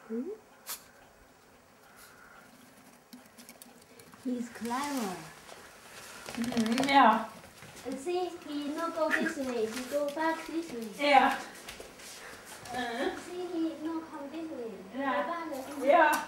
Hmm? He's clever. Yeah. And see, he not go this way, he go back this way. Yeah. See, he not come this way. Yeah. Go back. Yeah.